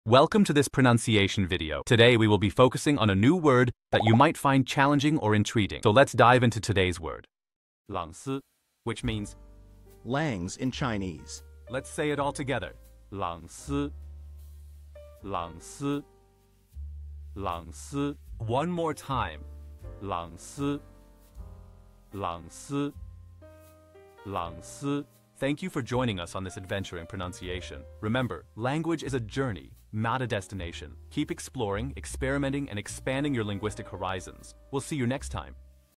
Welcome to this pronunciation video. Today we will be focusing on a new word that you might find challenging or intriguing. So let's dive into today's word. 朗思, which means lǎngs in Chinese. Let's say it all together. 朗思,朗思,朗思. One more time. 朗思,朗思,朗思. Thank you for joining us on this adventure in pronunciation. Remember, language is a journey, not a destination. Keep exploring, experimenting, and expanding your linguistic horizons. We'll see you next time.